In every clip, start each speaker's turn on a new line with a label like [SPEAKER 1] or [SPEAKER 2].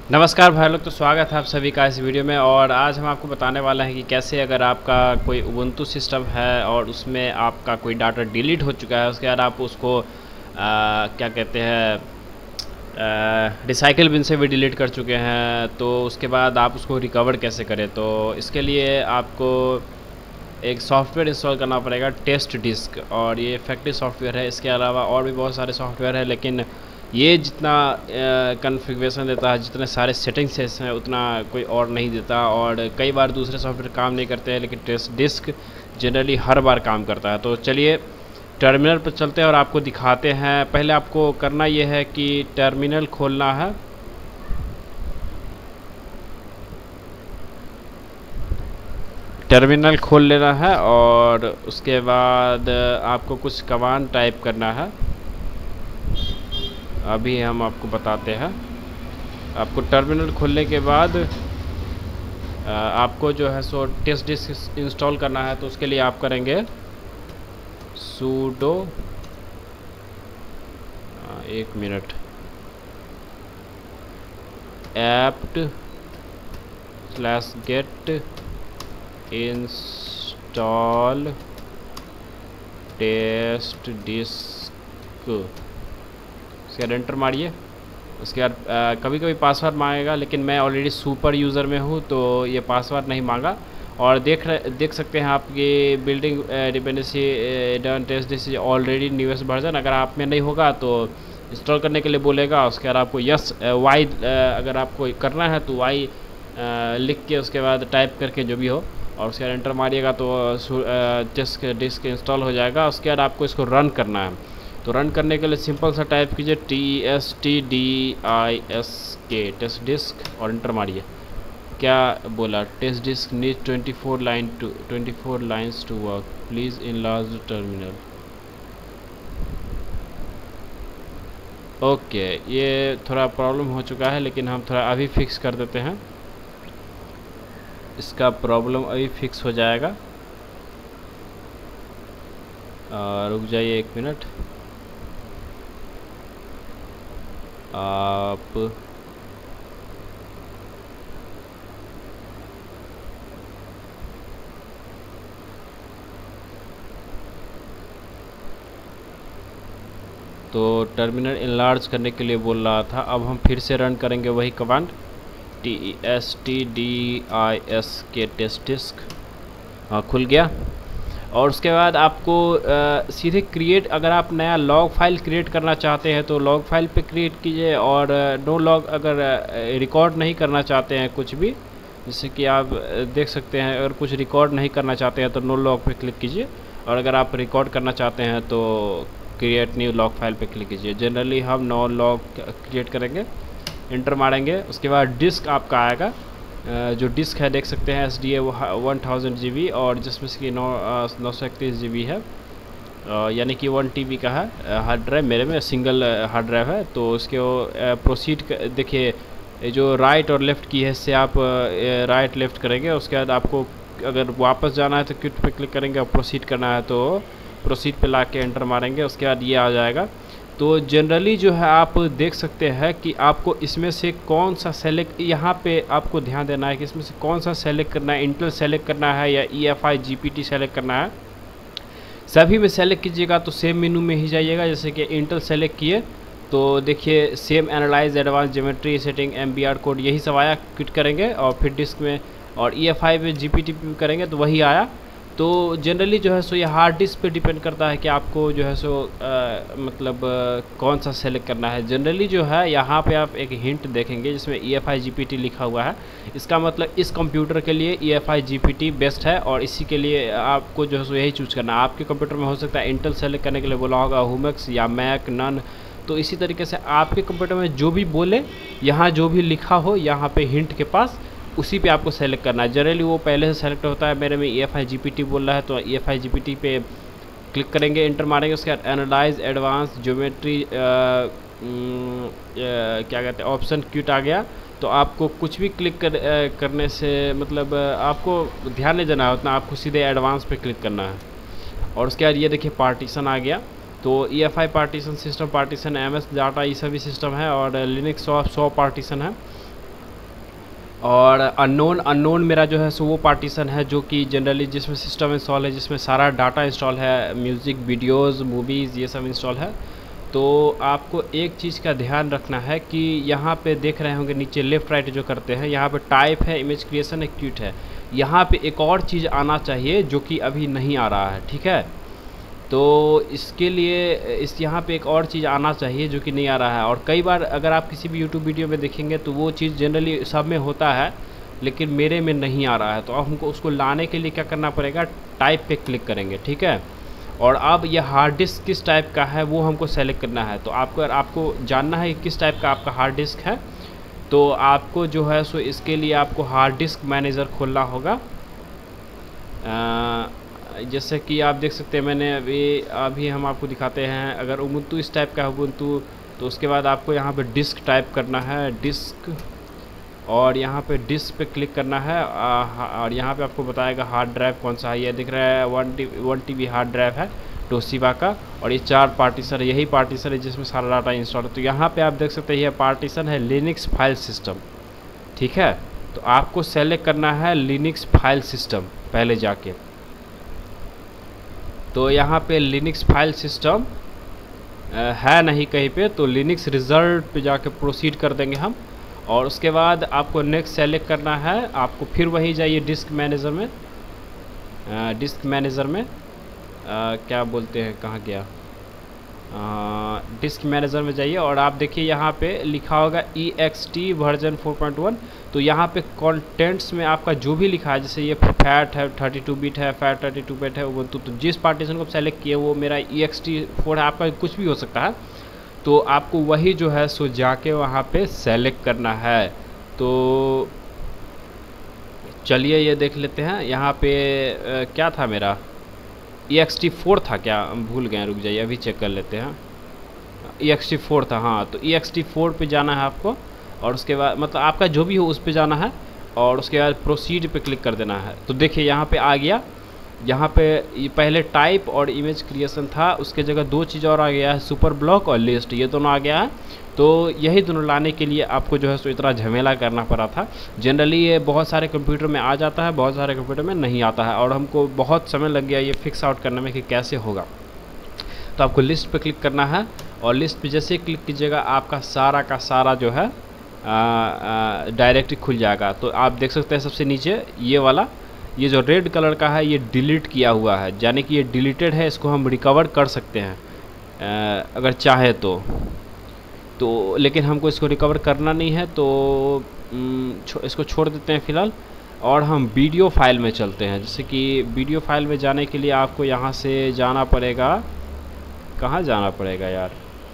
[SPEAKER 1] नमस्कार भाई लोग, तो स्वागत है आप सभी का इस वीडियो में। और आज हम आपको बताने वाले हैं कि कैसे अगर आपका कोई ubuntu सिस्टम है और उसमें आपका कोई डाटा डिलीट हो चुका है, उसके बाद आप उसको क्या कहते हैं, रिसाइकिल बिन से भी डिलीट कर चुके हैं, तो उसके बाद आप उसको रिकवर कैसे करें। तो इसके लिए आपको एक सॉफ्टवेयर इंस्टॉल करना पड़ेगा, टेस्ट डिस्क। और ये इफेक्टिव सॉफ्टवेयर है। इसके अलावा और भी बहुत सारे सॉफ्टवेयर हैं, लेकिन ये जितना कॉन्फ़िगरेशन देता है, जितने सारे सेटिंग्स हैं, उतना कोई और नहीं देता। और कई बार दूसरे सॉफ्टवेयर काम नहीं करते हैं, लेकिन टेस्ट डिस्क जनरली हर बार काम करता है। तो चलिए टर्मिनल पर चलते हैं और आपको दिखाते हैं। पहले आपको करना ये है कि टर्मिनल खोलना है। टर्मिनल खोल लेना है और उसके बाद आपको कुछ कमांड टाइप करना है। अभी हम आपको बताते हैं। आपको टर्मिनल खोलने के बाद आपको जो है सो टेस्ट डिस्क इंस्टॉल करना है। तो उसके लिए आप करेंगे sudo 1 minute apt/get install test disk. उसके बाद एंटर मारिए। उसके बाद कभी कभी पासवर्ड मांगेगा, लेकिन मैं ऑलरेडी सुपर यूज़र में हूँ तो ये पासवर्ड नहीं मांगा। और देख सकते हैं आप ये building dependency done test this is already newest version. अगर आप में नहीं होगा तो इंस्टॉल करने के लिए बोलेगा। उसके बाद आपको यस वाई अगर आपको करना है तो वाई लिख के उसके बाद टाइप करके जो भी हो, और उसके बाद एंटर मारिएगा तो डिस्क इंस्टॉल हो जाएगा। उसके बाद आपको इसको रन करना है। तो रन करने के लिए सिंपल सा टाइप कीजिए TESTDISK टेस्ट डिस्क और एंटर मारिए। क्या बोला? Test disk need 24 lines to work, please enlarge the terminal. Okay, ये थोड़ा प्रॉब्लम हो चुका है, लेकिन हम थोड़ा अभी फिक्स कर देते हैं। इसका प्रॉब्लम अभी फिक्स हो जाएगा। रुक जाइए 1 मिनट। आप तो टर्मिनल इनलार्ज करने के लिए बोल रहा था। अब हम फिर से रन करेंगे वही कमांड TESTDISK टेस्ट डिस्क। खुल गया। और उसके बाद आपको सीधे क्रिएट, अगर आप नया लॉग फाइल क्रिएट करना चाहते हैं तो लॉग फाइल पे क्रिएट कीजिए। और नो लॉग, अगर रिकॉर्ड नहीं करना चाहते हैं कुछ भी, जैसे कि आप देख सकते हैं, अगर कुछ रिकॉर्ड नहीं करना चाहते हैं तो नो लॉग पे क्लिक कीजिए। और अगर आप रिकॉर्ड करना चाहते हैं तो क्रिएट न्यू लॉग फाइल पे क्लिक कीजिए। जनरली हम नो लॉग क्रिएट करेंगे, इंटर मारेंगे। उसके बाद डिस्क आपका आएगा। जो डिस्क है देख सकते हैं SDA 1000 GB, और जिसमें से कि 931 GB है, यानी कि 1 TB का है हार्ड ड्राइव। मेरे में सिंगल हार्ड ड्राइव है। तो उसके प्रोसीड देखिए, जो राइट और लेफ़्ट की है, इससे आप राइट लेफ़्ट करेंगे। उसके बाद आपको अगर वापस जाना है तो क्विट पे क्लिक करेंगे, और प्रोसीड करना है तो प्रोसीड पे ला के एंटर मारेंगे। उसके बाद ये आ जाएगा। तो जनरली जो है आप देख सकते हैं कि आपको इसमें से कौन सा सेलेक्ट, यहाँ पे आपको ध्यान देना है कि इसमें से कौन सा सेलेक्ट करना है, इंटेल सेलेक्ट करना है या EFI GPT सेलेक्ट करना है। सभी में सेलेक्ट कीजिएगा तो सेम मेनू में ही जाइएगा। जैसे कि इंटेल सेलेक्ट किए तो देखिए same analyse advance geometry setting MBR code यही सब आया। क्विट करेंगे और फिर डिस्क में, और EFI में GPT करेंगे तो वही आया। तो जनरली जो है सो ये हार्ड डिस्क पे डिपेंड करता है कि आपको जो है सो मतलब कौन सा सेलेक्ट करना है। जनरली जो है यहाँ पे आप एक हिंट देखेंगे जिसमें EFI GPT लिखा हुआ है। इसका मतलब इस कंप्यूटर के लिए EFI GPT बेस्ट है, और इसी के लिए आपको जो है सो यही चूज करना है। आपके कंप्यूटर में हो सकता है इंटेल सेलेक्ट करने के लिए बोला होगा हुमक्स या मैक नन। तो इसी तरीके से आपके कंप्यूटर में जो भी बोले, यहाँ जो भी लिखा हो यहाँ पे हिंट के पास, उसी पे आपको सेलेक्ट करना है। जनरली वो पहले से सेलेक्ट होता है। मेरे में EFI GPT बोल रहा है तो EFI GPT पे क्लिक करेंगे, इंटर मारेंगे। उसके बाद एनालाइज एडवांस ज्योमेट्री क्या कहते हैं ऑप्शन क्विट आ गया। तो आपको कुछ भी क्लिक करने से मतलब आपको ध्यान नहीं देना है उतना, आपको सीधे एडवांस पे क्लिक करना है। और उसके बाद ये देखिए पार्टीशन आ गया। तो EFI partition, system partition, MS data, ये सभी सिस्टम है। और लिनक्स 100 पार्टीशन है। और अननोन मेरा जो है सो वो पार्टीशन है जो कि जनरली जिसमें सिस्टम इंस्टॉल है, जिसमें सारा डाटा इंस्टॉल है, म्यूज़िक, वीडियोज़, मूवीज़, ये सब इंस्टॉल है। तो आपको एक चीज़ का ध्यान रखना है कि यहाँ पे देख रहे होंगे नीचे लेफ़्ट राइट जो करते हैं, यहाँ पे टाइप है, इमेज क्रिएशन है, क्यूट है। यहाँ पे एक और चीज़ आना चाहिए जो कि अभी नहीं आ रहा है, ठीक है। तो इसके लिए यहाँ पे एक और चीज़ आना चाहिए जो कि नहीं आ रहा है। और कई बार अगर आप किसी भी यूट्यूब वीडियो में देखेंगे तो वो चीज़ जनरली सब में होता है, लेकिन मेरे में नहीं आ रहा है। तो अब हमको उसको लाने के लिए क्या करना पड़ेगा, टाइप पे क्लिक करेंगे, ठीक है। और अब ये हार्ड डिस्क किस टाइप का है वो हमको सेलेक्ट करना है। तो आपको जानना है कि किस टाइप का आपका हार्ड डिस्क है, तो आपको जो है सो इसके लिए आपको हार्ड डिस्क मैनेजर खोलना होगा। जैसे कि आप देख सकते हैं, मैंने अभी हम आपको दिखाते हैं। अगर ubuntu इस टाइप का है ubuntu, तो उसके बाद आपको यहाँ पे डिस्क टाइप करना है, डिस्क, और यहाँ पे डिस्क पे क्लिक करना है। और यहाँ पे आपको बताएगा हार्ड ड्राइव कौन सा है। ये दिख रहा है 1 TB हार्ड ड्राइव है टोशिबा का, और ये 4 पार्टीशन है, यही पार्टीशन है जिसमें सारा डाटा इंस्टॉल है। तो यहाँ पे आप देख सकते हैं ये पार्टीशन है लिनक्स फाइल सिस्टम, ठीक है। तो आपको सेलेक्ट करना है लिनक्स फाइल सिस्टम पहले जाके। तो यहाँ पे लिनक्स फाइल सिस्टम है नहीं कहीं पे, तो लिनक्स रिजल्ट पे जाके प्रोसीड कर देंगे हम। और उसके बाद आपको नेक्स्ट सेलेक्ट करना है। आपको फिर वहीं जाइए डिस्क मैनेजर में, डिस्क मैनेजर में क्या बोलते हैं, कहाँ गया, डिस्क मैनेजर में जाइए। और आप देखिए यहाँ पे लिखा होगा EXT वर्जन 4.1। तो यहाँ पे कंटेंट्स में आपका जो भी लिखा है, जैसे ये फैट है 32 बिट है, फैट 32 बिट है ubuntu, तो जिस पार्टीशन को सेलेक्ट किए वो मेरा EXT4 है, आपका कुछ भी हो सकता है। तो आपको वही जो है सो जाके वहाँ पे सेलेक्ट करना है। तो चलिए ये देख लेते हैं यहाँ पे क्या था मेरा, EXT4 था क्या, भूल गए, रुक जाइए अभी चेक कर लेते हैं। EXT4 था, हाँ। तो EXT4 पे जाना है आपको, और उसके बाद मतलब आपका जो भी हो उस पे जाना है, और उसके बाद प्रोसीड पे क्लिक कर देना है। तो देखिए यहाँ पे आ गया। यहाँ पे ये पहले टाइप और इमेज क्रिएशन था, उसके जगह 2 चीज़ और आ गया है, सुपर ब्लॉक और लिस्ट, ये दोनों आ गया है। तो यही दोनों लाने के लिए आपको जो है सो इतना झमेला करना पड़ा था। जनरली ये बहुत सारे कंप्यूटर में आ जाता है, बहुत सारे कंप्यूटर में नहीं आता है, और हमको बहुत समय लग गया ये फिक्स आउट करने में कि कैसे होगा। तो आपको लिस्ट पे क्लिक करना है, और लिस्ट पे जैसे क्लिक कीजिएगा आपका सारा का सारा जो है डायरेक्टली खुल जाएगा। तो आप देख सकते हैं सबसे नीचे ये वाला, ये जो रेड कलर का है ये डिलीट किया हुआ है, यानी कि ये डिलीटेड है। इसको हम रिकवर कर सकते हैं अगर चाहे तो लेकिन हमको इसको रिकवर करना नहीं है, तो इसको छोड़ देते हैं फ़िलहाल। और हम वीडियो फाइल में चलते हैं। जैसे कि वीडियो फाइल में जाने के लिए आपको यहाँ से जाना पड़ेगा, कहाँ जाना पड़ेगा यार,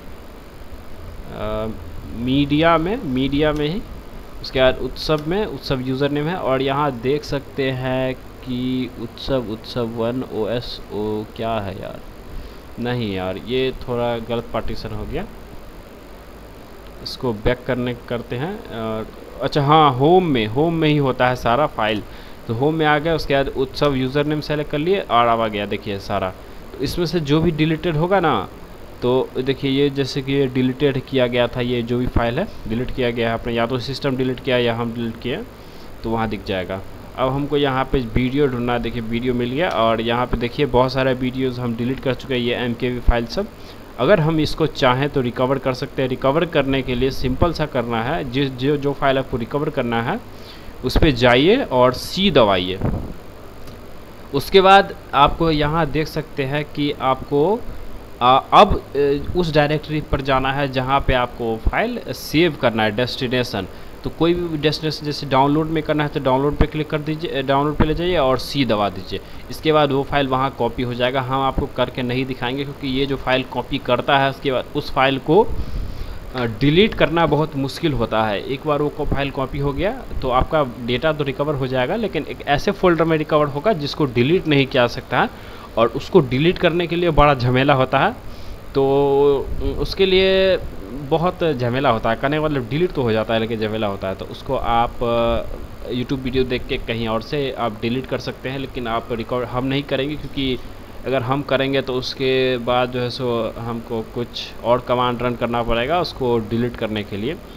[SPEAKER 1] मीडिया में ही, उसके बाद उत्सव यूज़र नेम है। और यहाँ देख सकते हैं कि उत्सव 1 OSO क्या है यार, नहीं यार ये थोड़ा गलत पार्टीशन हो गया, इसको बैक करते हैं। और अच्छा हाँ, होम में ही होता है सारा फाइल। तो होम में आ गया, उसके बाद उत्सव यूज़र नेम सेलेक्ट कर लिए और अब आ गया देखिए सारा। तो इसमें से जो भी डिलीटेड होगा ना, तो देखिए ये जैसे कि ये डिलीटेड किया गया था, ये जो भी फाइल है डिलीट किया गया है आपने, या तो सिस्टम डिलीट किया या हम डिलीट किए, तो वहाँ दिख जाएगा। अब हमको यहाँ पे वीडियो ढूंढना है, देखिए वीडियो मिल गया। और यहाँ पे देखिए बहुत सारे वीडियोज़ हम डिलीट कर चुके हैं, ये MKV फाइल सब। अगर हम इसको चाहें तो रिकवर कर सकते हैं। रिकवर करने के लिए सिंपल सा करना है, जो फाइल आपको रिकवर करना है उस पर जाइए और C दबाइए। उसके बाद आपको यहाँ देख सकते हैं कि आपको अब उस डायरेक्टरी पर जाना है जहाँ पे आपको फाइल सेव करना है, डेस्टिनेशन। तो कोई भी डेस्टिनेशन जैसे डाउनलोड में करना है तो डाउनलोड पे क्लिक कर दीजिए, डाउनलोड पे ले जाइए और C दबा दीजिए। इसके बाद वो फाइल वहाँ कॉपी हो जाएगा। हम आपको करके नहीं दिखाएंगे क्योंकि ये जो फाइल कॉपी करता है उसके बाद उस फाइल को डिलीट करना बहुत मुश्किल होता है। एक बार वो फाइल कॉपी हो गया तो आपका डेटा तो रिकवर हो जाएगा, लेकिन एक ऐसे फोल्डर में रिकवर होगा जिसको डिलीट नहीं किया सकता है, और उसको डिलीट करने के लिए बड़ा झमेला होता है। तो उसके लिए बहुत झमेला होता है, करने का मतलब डिलीट तो हो जाता है लेकिन झमेला होता है। तो उसको आप यूट्यूब वीडियो देख के कहीं और से आप डिलीट कर सकते हैं, लेकिन आप रिकवर हम नहीं करेंगे, क्योंकि अगर हम करेंगे तो उसके बाद जो है सो हमको कुछ और कमांड रन करना पड़ेगा उसको डिलीट करने के लिए।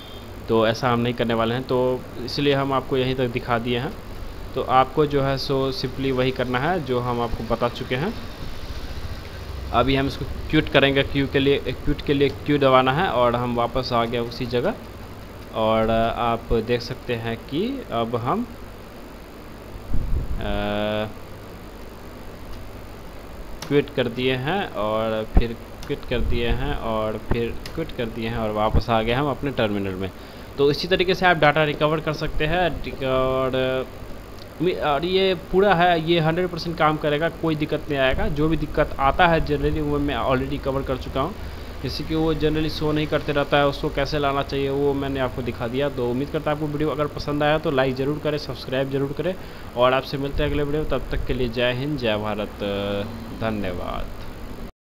[SPEAKER 1] तो ऐसा हम नहीं करने वाले हैं, तो इसलिए हम आपको यहीं तक दिखा दिए हैं। तो आपको जो है सो सिंपली वही करना है जो हम आपको बता चुके हैं। अभी हम इसको क्यूट करेंगे, क्यूट के लिए क्यू दबाना है और हम वापस आ गए उसी जगह। और आप देख सकते हैं कि अब हम क्विट कर दिए हैं और फिर क्विट कर दिए हैं और फिर क्विट कर दिए हैं और वापस आ गए हम अपने टर्मिनल में। तो इसी तरीके से आप डाटा रिकवर कर सकते हैं। और ये पूरा है, ये 100% काम करेगा, कोई दिक्कत नहीं आएगा। जो भी दिक्कत आता है जनरली वो मैं ऑलरेडी कवर कर चुका हूँ, जैसे कि वो जनरली शो नहीं करते रहता है, उसको कैसे लाना चाहिए वो मैंने आपको दिखा दिया। तो उम्मीद करता है आपको वीडियो अगर पसंद आया तो लाइक ज़रूर करें, सब्सक्राइब जरूर करें और आपसे मिलते हैं अगले वीडियो। तब तक के लिए जय हिंद, जय भारत, धन्यवाद।